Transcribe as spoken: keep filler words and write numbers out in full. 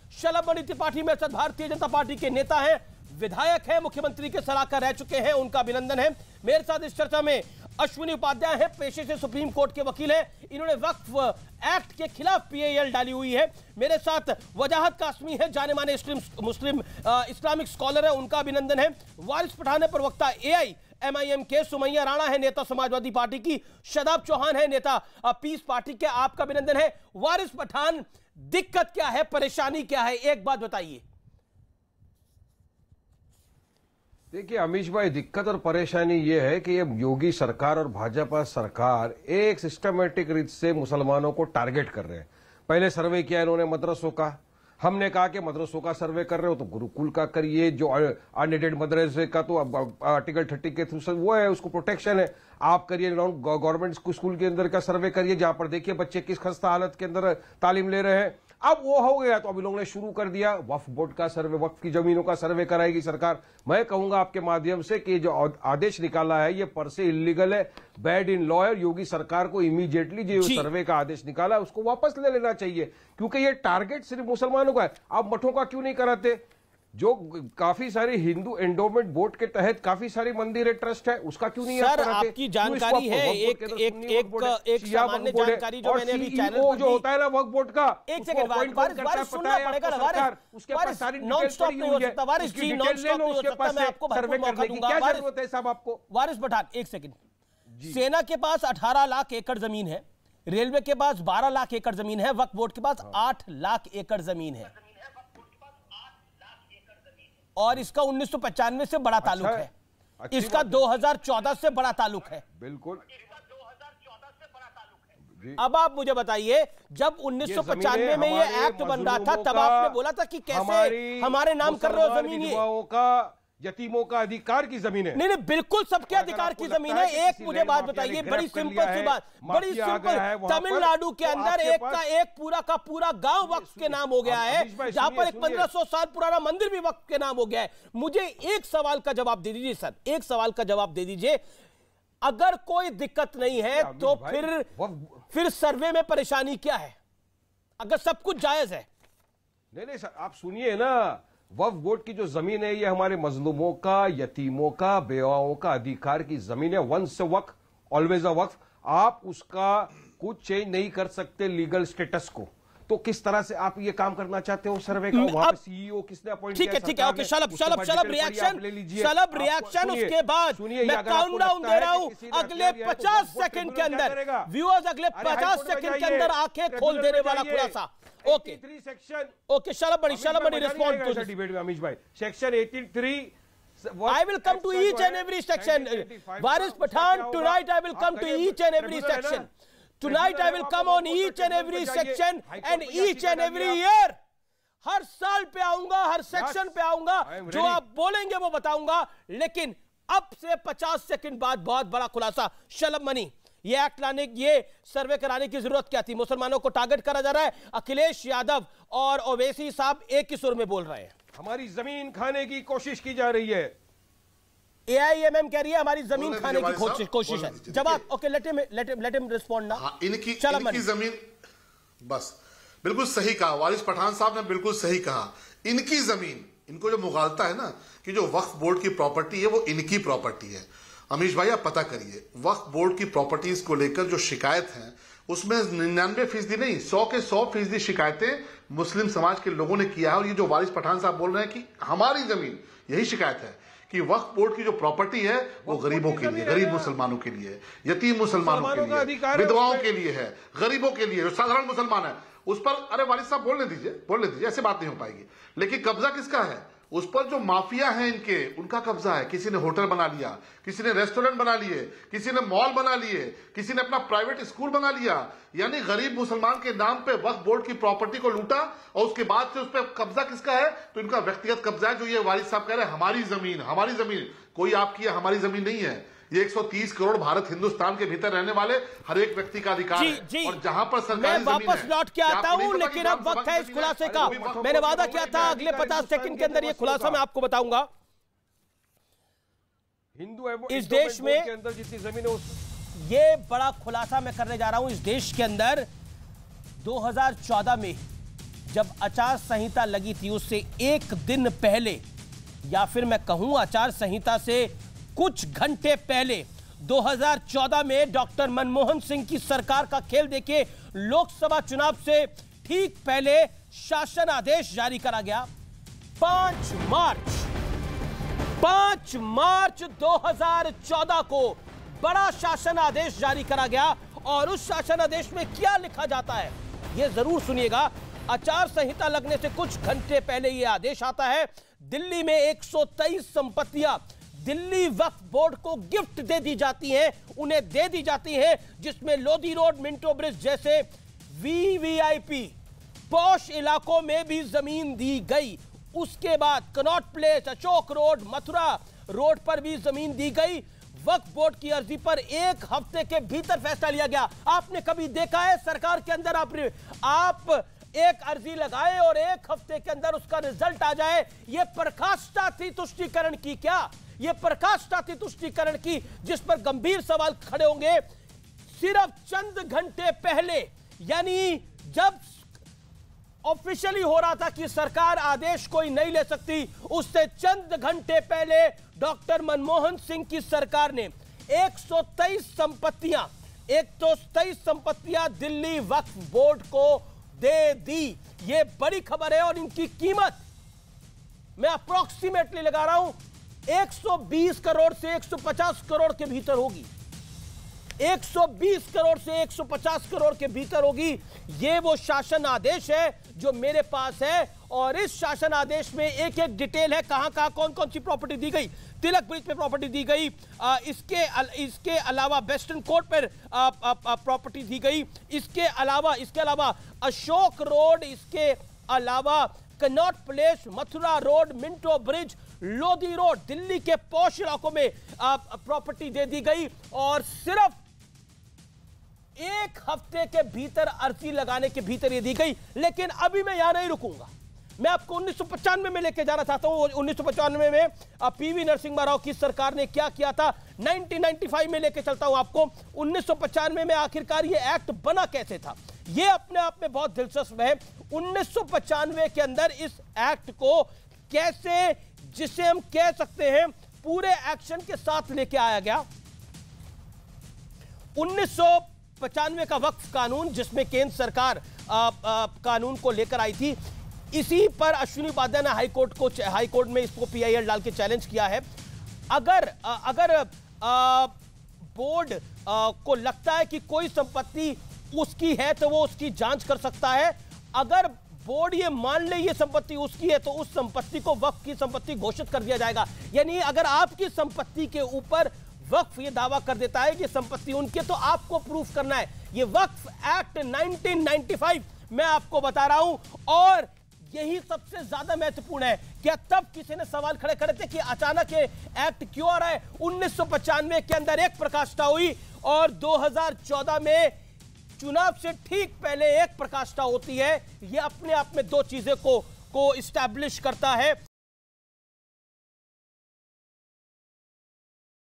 शलभ मणि त्रिपाठी मेरे साथ भारतीय जनता पार्टी के नेता हैं, विधायक हैं, मुख्यमंत्री के सलाहकार रह चुके हैं, उनका अभिनंदन है। मेरे साथ इस चर्चा में अश्विनी उपाध्याय हैं, पेशे से सुप्रीम कोर्ट के वकील हैं, इन्होंने वक्फ एक्ट के खिलाफ पीएएल डाली हुई है। मेरे साथ वजाहत कासमी है, जाने माने मुस्लिम इस्लामिक स्कॉलर है, उनका अभिनंदन है। वारिस पठान है, प्रवक्ता एआई एमआईएम के। सुमैया राणा है, नेता समाजवादी पार्टी की। शदाब चौहान है, नेता पीस पार्टी के, आपका अभिनंदन है। वारिस पठान, दिक्कत क्या है, परेशानी क्या है, एक बात बताइए। देखिए अमीश भाई, दिक्कत और परेशानी ये है कि ये योगी सरकार और भाजपा सरकार एक सिस्टमेटिक रीत से मुसलमानों को टारगेट कर रहे हैं। पहले सर्वे किया इन्होंने मदरसों का, हमने कहा कि मदरसों का सर्वे कर रहे हो तो गुरुकुल का करिए, जो अनएडेड मदरसे का तो आर्टिकल थर्टी के थ्रू वो है, उसको प्रोटेक्शन है, आप करिए। गवर्नमेंट स्कूल के अंदर का सर्वे करिए, जहां पर देखिए बच्चे किस खस्ता हालत के अंदर तालीम ले रहे हैं। अब वो हो गया तो अभी लोगों ने शुरू कर दिया वक्फ बोर्ड का सर्वे, वक्फ की जमीनों का सर्वे कराएगी सरकार। मैं कहूंगा आपके माध्यम से कि जो आदेश निकाला है ये पर से इलीगल है, बैड इन लॉ है। योगी सरकार को इमीडिएटली जो सर्वे का आदेश निकाला है उसको वापस ले लेना चाहिए, क्योंकि ये टारगेट सिर्फ मुसलमानों का है। आप मठों का क्यों नहीं कराते? जो काफी सारे हिंदू एंडोमेंट बोर्ड के तहत काफी सारी मंदिर है, ट्रस्ट है, उसका क्यों नहीं? सर आपकी जानकारी है, एक एक एक एक सामान्य जानकारी जो मैंने अभी चैनल पर जो होता है ना वक्फ बोर्ड का, एक सेकंड बारिश सुनना पड़ेगा ना, उसके पास सारी नॉन स्टॉप नहीं हो सकता। वारिस जी नॉन स्टॉप नहीं हो सकता, मैं आपको भरपूर मौका दूंगा। क्या जरूरत है साहब आपको? वारिस पठान, एक सेकंड। सेना के पास अठारह लाख एकड़ जमीन है, रेलवे के पास बारह लाख एकड़ जमीन है, वक्फ बोर्ड के पास आठ लाख एकड़ जमीन है, और इसका उन्नीस सौ पचानवे से बड़ा ताल्लुक अच्छा, है, इसका दो हज़ार चौदह से बड़ा ताल्लुक है। बिल्कुल। अब आप मुझे बताइए, जब उन्नीस सौ पचानवे में ये एक्ट बन रहा था तब आपने बोला था कि कैसे हमारे नाम कर रहे हो जमीन, ये का यतीमों का अधिकार की जमीन है। नहीं नहीं, बिल्कुल सबके अधिकार की जमीन है। एक मुझे बात बताइए, बड़ी सिंपल सी बात, बड़ी सिंपल। तमिलनाडु के अंदर एक का एक पूरा का पूरा गांव वक्फ के नाम हो गया है, जहां पर एक पंद्रह सौ साल पुराना मंदिर भी वक्फ के नाम हो गया है। मुझे एक सवाल का जवाब दे दीजिए सर, एक सवाल का जवाब दे दीजिए। अगर कोई दिक्कत नहीं है तो फिर फिर सर्वे में परेशानी क्या है, अगर सब कुछ जायज है? नहीं नहीं सर, आप सुनिए ना, वक्फ बोर्ड की जो जमीन है ये हमारे मजलूमों का, यतीमों का, बेवाओं का अधिकार की जमीन है। Once waqf always a waqf. आप उसका कुछ चेंज नहीं कर सकते लीगल स्टेटस को। तो किस तरह से आप ये काम करना चाहते हो सर्वे का? वहां पे सीईओ किसने अपॉइंट किया? ठीक है ठीक है, okay, Shalabh Shalabh Shalabh reaction, Shalabh reaction. उसके बाद मैं काउंटडाउन दे रहा हूं, अगले पचास सेकंड के अंदर व्यूअर्स, अगले पचास सेकंड के अंदर आंखें खोल देने वाला खुलासा। Okay section, okay, Shalabh Mani, Shalabh Mani respond to debate में अमीश भाई। सेक्शन तिरासी, I will come to each and every section. Waris Pathan, tonight I will come to each and every section. Tonight I will come on each and every section and each and every year. हर साल पे आऊंगा, हर section पे आऊंगा, जो आप बोलेंगे वो बताऊंगा। लेकिन अब से पचास सेकंड बाद बहुत बड़ा खुलासा। शलभ मणि, ये एक्ट लाने, ये सर्वे कराने की जरूरत क्या थी? मुसलमानों को टारगेट करा जा रहा है। अखिलेश यादव और ओवैसी साहब एक ही सुर में बोल रहे हैं, हमारी जमीन खाने की कोशिश की जा रही है। एआईएमएम कह रही है हमारी जमीन खाने की कोशिश कोशिश है। जवाब, okay, let him let him let him respond now. इनकी इनकी जमीन, बस बिल्कुल सही कहा वारिस पठान साहब ने, बिल्कुल सही कहा। इनकी जमीन, इनको जो मुगालता है ना कि जो वक्फ बोर्ड की प्रॉपर्टी है वो इनकी प्रॉपर्टी है। अमीश भाई आप पता करिए, वक्फ बोर्ड की प्रॉपर्टीज को लेकर जो शिकायत है उसमें निन्यानवे फीसदी नहीं, सौ के सौ फीसदी शिकायतें मुस्लिम समाज के लोगों ने किया है। और ये जो वारिस पठान साहब बोल रहे हैं कि हमारी जमीन, यही शिकायत है कि वक्फ बोर्ड की जो प्रॉपर्टी है वो गरीबों के लिए, गरीब मुसलमानों के लिए, यतीम मुसलमानों के लिए, विधवाओं के लिए है, गरीबों के लिए, जो साधारण मुसलमान है उस पर। अरे वारिस साहब बोलने दीजिए, बोलने दीजिए, ऐसे बात नहीं हो पाएगी। लेकिन कब्जा किसका है? उस पर जो माफिया है इनके, उनका कब्जा है। किसी ने होटल बना लिया, किसी ने रेस्टोरेंट बना लिए, किसी ने मॉल बना लिए, किसी ने अपना प्राइवेट स्कूल बना लिया। यानी गरीब मुसलमान के नाम पे वक्फ बोर्ड की प्रॉपर्टी को लूटा और उसके बाद से उस पर कब्जा किसका है? तो इनका व्यक्तिगत कब्जा है। जो ये वारिस साहब कह रहे हैं हमारी जमीन, हमारी जमीन, कोई आपकी है, हमारी जमीन नहीं है। ये एक सौ तीस करोड़ भारत हिंदुस्तान के भीतर रहने वाले हर एक व्यक्ति का अधिकार जी, है। जी, और जहां पर सरकारी मैं वापस लौट के आता हूं, लेकिन अब वक्त है इस खुलासे का। मैंने वादा किया था अगले पचास सेकंड के अंदर ये खुलासा मैं आपको बताऊंगा। हिंदू इस देश में के अंदर जितनी जमीन है उस... ये बड़ा खुलासा मैं करने जा रहा हूं। इस देश के अंदर दो हज़ार चौदह में जब आचार संहिता लगी थी उससे एक दिन पहले, या फिर मैं कहूं आचार संहिता से कुछ घंटे पहले, दो हज़ार चौदह में डॉक्टर मनमोहन सिंह की सरकार का खेल देखिए। लोकसभा चुनाव से ठीक पहले शासन आदेश जारी करा गया। पांच मार्च पांच मार्च दो हज़ार चौदह को बड़ा शासन आदेश जारी करा गया और उस शासन आदेश में क्या लिखा जाता है यह जरूर सुनिएगा। आचार संहिता लगने से कुछ घंटे पहले यह आदेश आता है। दिल्ली में एक सौ तेईस संपत्तियां दिल्ली वक्फ बोर्ड को गिफ्ट दे दी जाती हैं, उन्हें दे दी जाती हैं, जिसमें Lodhi Road, Minto Bridge VVIP posh पॉश इलाकों में भी जमीन दी गई। उसके बाद Connaught Place, Ashok Road, Mathura Road पर भी जमीन दी गई। वक्फ बोर्ड की अर्जी पर एक हफ्ते के भीतर फैसला लिया गया। आपने कभी देखा है सरकार के अंदर आप आप एक अर्जी लगाए और एक हफ्ते के अंदर उसका रिजल्ट आ जाए? यह प्रकाष्ठा थी तुष्टीकरण की क्या? यह प्रकाष्ठा थी तुष्टीकरण की, जिस पर गंभीर सवाल खड़े होंगे। सिर्फ चंद घंटे पहले, यानी जब ऑफिशियली हो रहा था कि सरकार आदेश कोई नहीं ले सकती, उससे चंद घंटे पहले डॉक्टर मनमोहन सिंह की सरकार ने एक सौ तेईस संपत्तियां एक सौ तेईस संपत्तियां दिल्ली वक्फ बोर्ड को दे दी। यह बड़ी खबर है और इनकी कीमत मैं अप्रोक्सीमेटली लगा रहा हूं एक सौ बीस करोड़ से एक सौ पचास करोड़ के भीतर होगी। एक सौ बीस करोड़ से एक सौ पचास करोड़ के भीतर होगी। यह वो शासन आदेश है जो मेरे पास है और इस शासन आदेश में एक एक डिटेल है, कहां कहां कौन कौन सी प्रॉपर्टी दी गई। तिलक ब्रिज पे प्रॉपर्टी दी गई, आ, इसके अल, इसके अलावा वेस्टर्न कोर्ट पर प्रॉपर्टी दी गई, इसके अलावा इसके अलावा अशोक रोड, इसके अलावा Connaught Place, Mathura Road, Minto Bridge, Lodhi Road, Delhi के पॉश इलाकों में प्रॉपर्टी दे दी गई। और सिर्फ एक हफ्ते के भीतर अर्जी लगाने के भीतर ये दी गई। लेकिन अभी मैं यहां नहीं रुकूंगा, मैं आपको उन्नीस सौ पचानवे में लेके जाना चाहता हूं। उन्नीस सौ पचानवे में पीवी नरसिम्हा राव की सरकार ने क्या किया था, उन्नीस सौ पचानवे में लेके चलता हूं आपको। उन्नीस सौ पचानवे में आखिरकार ये एक्ट बना कैसे था, ये अपने आप में बहुत दिलचस्प है। उन्नीस सौ पचानवे के अंदर इस एक्ट को कैसे, जिसे हम कह सकते हैं पूरे एक्शन के साथ लेके आया गया। उन्नीस सौ पचानवे का वक्फ कानून, जिसमें केंद्र सरकार आ, आ, कानून को लेकर आई थी, इसी पर अश्विनी उपाध्याय ने हाईकोर्ट को हाईकोर्ट में इसको पीआईएल डाल के चैलेंज किया है। अगर आ, अगर आ, बोर्ड आ, को लगता है कि कोई संपत्ति उसकी है तो वो उसकी जांच कर सकता है। अगर बोर्ड ये मान ले ये संपत्ति उसकी है तो उस संपत्ति को वक्फ की संपत्ति घोषित कर दिया जाएगा। यानी अगर आपकी संपत्ति के ऊपर वक्फ ये दावा कर देता है कि संपत्ति उनकी, तो आपको प्रूफ करना है। ये वक्फ एक्ट उन्नीस सौ पचानवे मैं आपको बता रहा हूं और यही सबसे ज्यादा महत्वपूर्ण है। क्या तब किसी ने सवाल खड़े खड़े थे कि अचानक ये एक्ट क्यों आ रहा है? उन्नीस सौ पचानवे के अंदर एक प्रकाष्ठा हुई और दो हज़ार चौदह में चुनाव से ठीक पहले एक प्रकाष्ठा होती है। यह अपने आप में दो चीजें को को इस्टेब्लिश करता है।